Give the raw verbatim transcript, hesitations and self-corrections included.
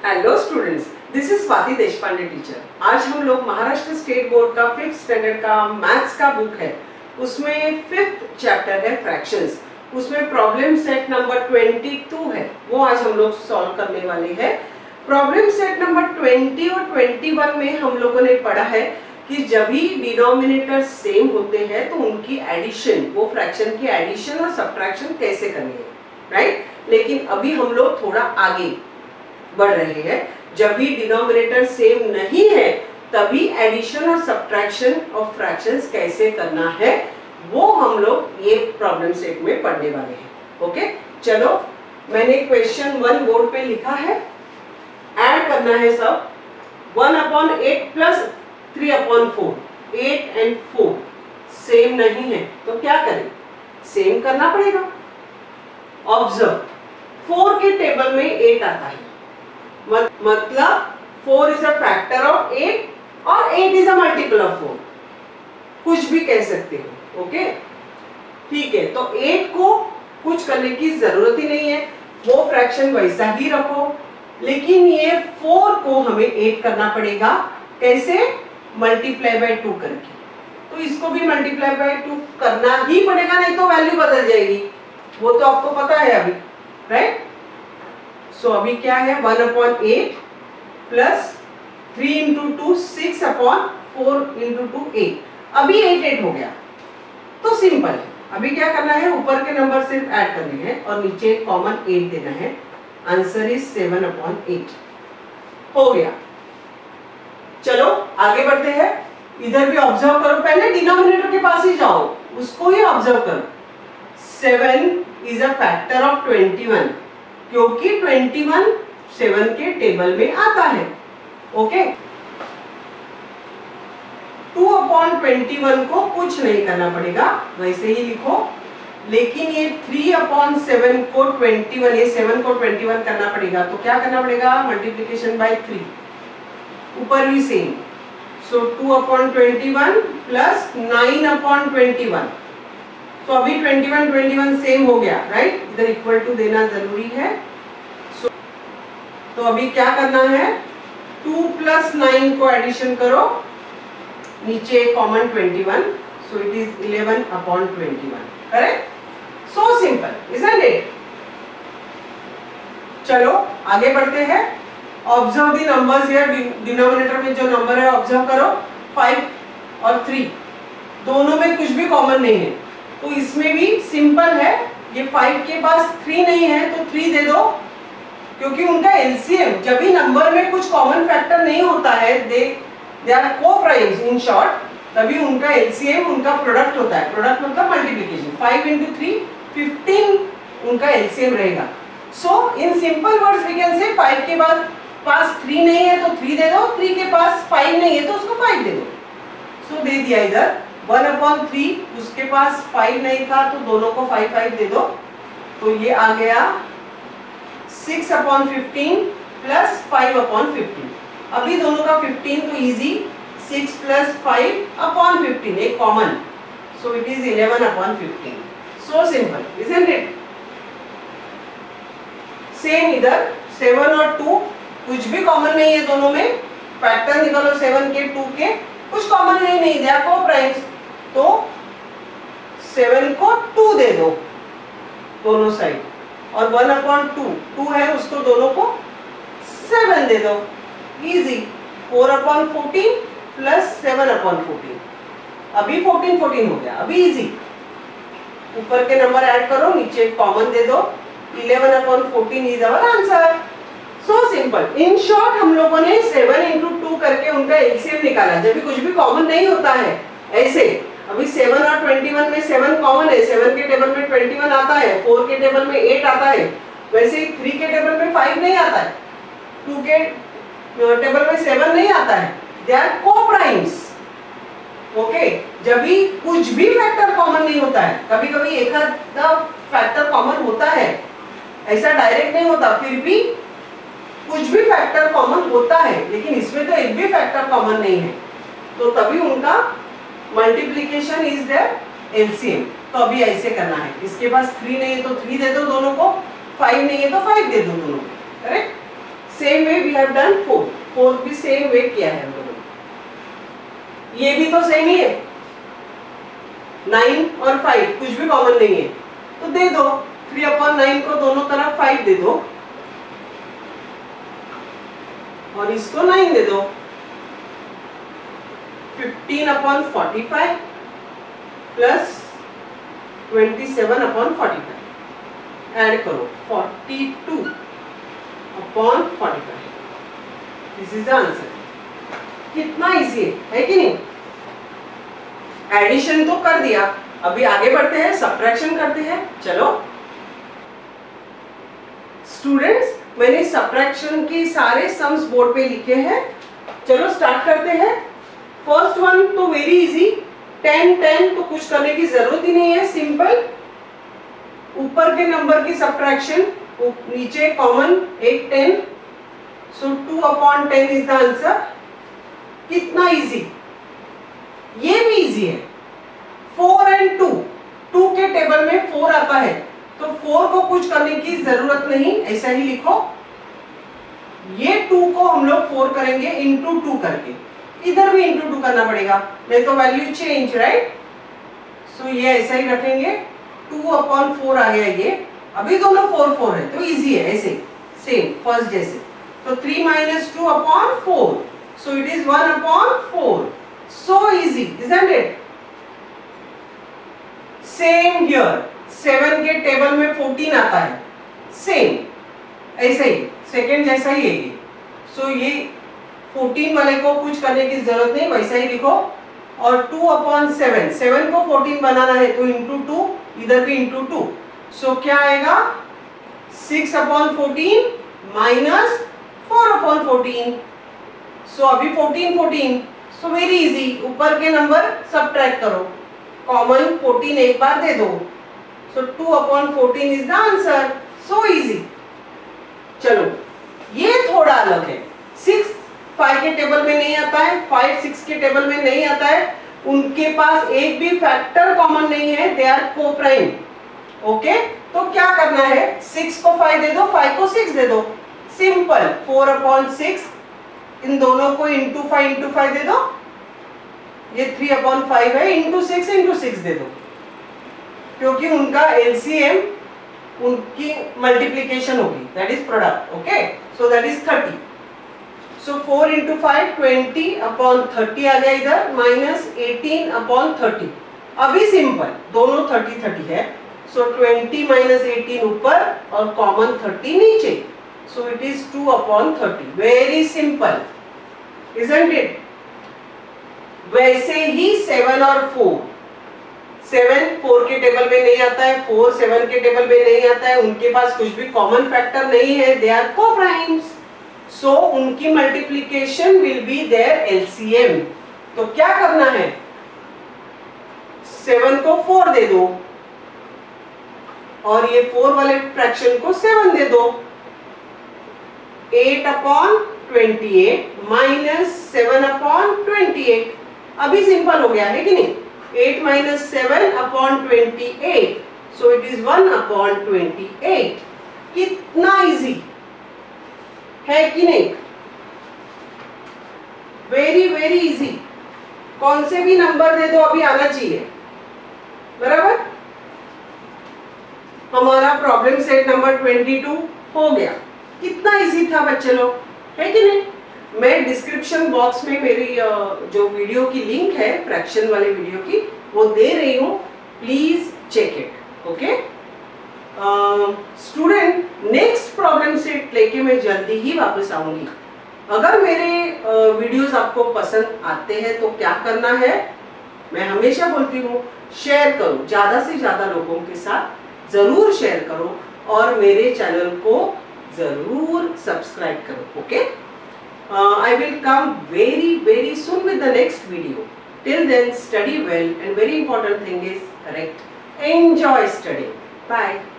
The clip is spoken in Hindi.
Hello students, this is Swati Deshpande teacher. आज हम लोग महाराष्ट्र स्टेट बोर्ड का फिफ्थ स्टैंडर्ड का मैथ्स का बुक है, उसमें फिफ्थ चैप्टर है फ्रैक्शंस। उसमें प्रॉब्लम सेट नंबर बाईस है, वो आज हम लोग सॉल्व करने वाले हैं। प्रॉब्लम सेट नंबर बीस और इक्कीस में हम लोगों ने पढ़ा है कि जब भी डिनोमिनेटर सेम होते हैं तो उनकी एडिशन, वो फ्रैक्शन की एडिशन और सब्ट्रैक्शन कैसे करनी है, राइट। लेकिन अभी हम लोग थोड़ा आगे बढ़ रहे हैं। जब भी डिनोमिनेटर सेम नहीं है तभी एडिशन और सब्ट्रैक्शन ऑफ फ्रैक्शंस कैसे करना है, वो हम लोग ये प्रॉब्लम सेट में पढ़ने वाले हैं। ओके, चलो मैंने क्वेश्चन वन बोर्ड पे लिखा है। ऐड करना है सब, one upon eight plus three upon four. Eight and four same नहीं है तो क्या करें, सेम करना पड़ेगा। ऑब्जर्व, फोर के टेबल में एट आता है, मतलब four is a factor of eight और eight is a multiple of four, कुछ भी कह सकते हो। ओके, ठीक है। तो एट को कुछ करने की जरूरत ही नहीं है, वो फ्रैक्शन वैसा ही रखो। लेकिन ये फोर को हमें एट करना पड़ेगा, कैसे, मल्टीप्लाई बाय टू करके। तो इसको भी मल्टीप्लाई बाय टू करना ही पड़ेगा, नहीं तो वैल्यू बदल जाएगी, वो तो आपको पता है अभी, राइट। सो so, अभी क्या है, one upon eight plus three into two six upon four into two eight. अभी एट एट हो गया तो सिंपल है। अभी क्या करना है, ऊपर के नंबर सिर्फ ऐड करने हैं और नीचे कॉमन एट देना है। Answer is seven upon eight हो गया। चलो आगे बढ़ते हैं। इधर भी ऑब्जर्व करो, पहले डिनोमिनेटर के पास ही जाओ, उसको ही ऑब्जर्व करो। Seven is a factor of twenty one, क्योंकि इक्कीस सेवन के टेबल में आता है। Okay, two upon twenty one को कुछ नहीं करना पड़ेगा, वैसे ही लिखो। लेकिन ये थ्री अपॉन सेवन को ट्वेंटी वन, ये सेवन को ट्वेंटी वन करना पड़ेगा, तो क्या करना पड़ेगा, मल्टीप्लीकेशन बाय थ्री। ऊपर भी same, so two upon twenty one plus nine upon twenty one. तो अभी इक्कीस इक्कीस सेम हो गया, राइट। इधर इक्वल टू देना जरूरी है। so, तो अभी क्या करना है, टू प्लस नाइन को एडिशन करो, नीचे common twenty one, so it is eleven upon twenty one, correct. So simple, isn't it. चलो आगे बढ़ते हैं। Observe the numbers here. Denominator में जो नंबर है ऑब्जर्व करो, फाइव और थ्री, दोनों में कुछ भी कॉमन नहीं है। तो इसमें भी सिंपल है, ये फाइव के पास थ्री नहीं है तो थ्री दे दो, क्योंकि उनका एलसीएम, जब भी नंबर में कुछ कॉमन फैक्टर नहीं होता है, दे दे आर को-प्राइम्स इन शॉर्ट, तभी उनका एलसीएम उनका प्रोडक्ट होता है। प्रोडक्ट मतलब multiplication. Five into three fifteen उनका एलसीएम रहेगा। So in simple words we can say five के पास पास थ्री नहीं है तो थ्री दे दो, थ्री के पास फाइव नहीं है तो उसको फाइव दे दो। सो so, दे दिया इधर वन अपॉन थ्री, उसके पास फाइव नहीं था तो दोनों को फाइव फाइव दे दो, तो ये आ गया six upon fifteen plus five upon fifteen. अभी दोनों का फिफ्टीन तो easy, six plus five upon fifteen, एक common, so it is eleven upon fifteen. So simple, isn't it. Same इधर सेवन और टू, कुछ भी कॉमन नहीं है दोनों में। फैक्टर निकालो सेवन के, टू के, कुछ कॉमन नहीं नहीं दे को प्राइम्स, तो सेवन को टू दे दो दोनों साइड, और वन अपॉन टू, टू है उसको दोनों को सेवन दे दो, easy. Four upon fourteen plus seven upon fourteen, अभी फोर्टीन फोर्टीन हो गया, अभी इजी। ऊपर के नंबर ऐड करो, नीचे कॉमन दे दो, eleven upon fourteen is our answer. So simple. In short हम लोगों ने सेवन इंटू टू करके उनका एलसीएम निकाला, जब भी कुछ भी कॉमन नहीं होता है ऐसे। अभी सेवन और ट्वेंटी वन में सेवन कॉमन है, सेवन के टेबल में ट्वेंटी वन आता है, फोर के टेबल में एट आता है, वैसे ही थ्री के टेबल में फाइव नहीं आता है, टू के टेबल में सेवन नहीं आता है, दे आर को-प्राइम्स। ओके, जब भी कुछ भी फैक्टर कॉमन नहीं होता है, कभी कभी एक आधा फैक्टर कॉमन होता है, ऐसा डायरेक्ट नहीं होता, फिर भी कुछ भी फैक्टर कॉमन होता है, लेकिन इसमें तो एक भी फैक्टर कॉमन नहीं है, तो तभी उनका मल्टीप्लिकेशन इज देयर एलसीएम। तो अभी ऐसे करना है, इसके पास थ्री नहीं है तो थ्री दे दो दोनों को, फाइव नहीं है तो फाइव दे दो दोनों को, correct. Same way we have done four, four भी सेम वे किया है हम लोगों ने। ये भी तो सेम ही है, नाइन और फाइव कुछ भी कॉमन नहीं है तो दे दो, थ्री अपॉन नाइन को दोनों तरफ फाइव दे दो और इसको नाइन दे दो। Fifteen upon forty five plus twenty seven upon forty five add करो, forty two upon forty five, this is the answer. कितना इजी है, है कि नहीं? एडिशन तो कर दिया, अभी आगे बढ़ते हैं, सब्ट्रैक्शन करते हैं। चलो स्टूडेंट्स, मैंने सब्ट्रैक्शन के सारे सम्स बोर्ड पे लिखे हैं। चलो स्टार्ट करते हैं। फर्स्ट वन तो वेरी इजी, टेन टेन तो कुछ करने की जरूरत ही नहीं है, सिंपल। ऊपर के नंबर की सब्ट्रैक्शन, नीचे कॉमन एक ten, so two upon ten is the answer. कितना इजी, ये भी इजी है। फोर एंड टू, टू के टेबल में फोर आता है तो फोर को कुछ करने की जरूरत नहीं, ऐसा ही लिखो। ये टू को हम लोग फोर करेंगे इंटू टू करके, इधर भी इंटू टू करना पड़ेगा, नहीं तो वैल्यू चेंज, राइट? सो ये ऐसा ही रखेंगे, टू अपॉन फोर आ गया ये। अभी दोनों फोर फोर है तो इजी है, ऐसे सेम फर्स्ट जैसे। तो three minus two upon four, so it is one upon four. So easy, isn't it? Same here, seven के टेबल में फोर्टीन आता है, सेम ऐसे ही, सेकेंड जैसा ही है ये। सो ये फोर्टीन वाले को कुछ करने की जरूरत नहीं, वैसा ही लिखो। और टू अपॉन सेवन, सेवन को फोर्टीन बनाना है तो इंटू टू, इधर भी इंटू टू। सो क्या आएगा? Six upon fourteen minus four upon fourteen. So अभी fourteen fourteen, so very easy, ऊपर के नंबर सब्ट्रैक्ट करो, कॉमन फोर्टीन एक बार दे दो। So two upon fourteen is the answer. So easy. चलो ये थोड़ा अलग है, सिक्स फाइव के टेबल में नहीं आता है, फाइव सिक्स के टेबल में नहीं आता है, उनके पास एक भी फैक्टर कॉमन नहीं है, they are coprime. Okay, तो क्या करना है? सिक्स को फाइव दे दो, फाइव को सिक्स दे दो, सिंपल। फोर अपॉन सिक्स, इन दोनों को इंटू फाइव इंटू फाइव दे दो, ये थ्री अपॉन फाइव है, इंटू सिक्स इंटू सिक्स दे दो, क्योंकि उनका एलसीएम उनकी मल्टीप्लीकेशन होगी, that is product. Okay, so that is thirty. So four into five, twenty upon thirty आ गया इधर, माइनस एटीन अपॉन थर्टी। अभी सिंपल, दोनों थर्टी थर्टी है, सो ट्वेंटी माइनस एटीन ऊपर और कॉमन थर्टी नीचे, so it is two upon thirty. Very simple, isn't it? वैसे ही सेवन और फोर, सेवन फोर के टेबल में नहीं आता है, फोर सेवन के टेबल में नहीं आता है, उनके पास कुछ भी कॉमन फैक्टर नहीं है, दे आर को-प्राइम्स। सो उनकी multiplication will be their LCM. तो क्या करना है? सेवन को फोर दे दो और ये फोर वाले फ्रैक्शन को सेवन दे दो। Eight upon twenty eight minus seven upon twenty eight. अभी सिंपल हो गया है कि नहीं? Eight minus seven upon twenty eight, so it is one upon twenty eight. कितना इजी है कि नहीं? Very very easy. कौन से भी नंबर दे दो, अभी आना चाहिए, बराबर? हमारा problem set number twenty two हो गया। कितना इजी था बच्चे लोग, है कि नहीं? मैं डिस्क्रिप्शन बॉक्स में मेरी जो वीडियो की लिंक है, फ्रैक्शन वाले वीडियो की, वो दे रही हूँ, please check it. Okay student, next problem set लेके मैं जल्दी ही वापस आऊंगी। अगर मेरे वीडियोस uh, आपको पसंद आते हैं तो क्या करना है? मैं हमेशा बोलती हूँ, शेयर करो, ज्यादा से ज्यादा लोगों के साथ जरूर शेयर करो और मेरे चैनल को जरूर सब्सक्राइब करो। Okay, I will come very very soon with the next video. Till then, study well, and very important thing is correct, enjoy study. Bye.